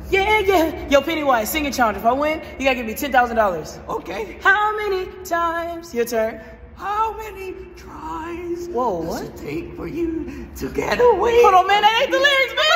Yeah, yeah. Yo, Pennywise, singing challenge. If I win, you gotta give me $10,000. Okay. How many times? Your turn. How many tries Whoa, does what? it take for you to get away? Hold on, man. That ain't the lyrics, man.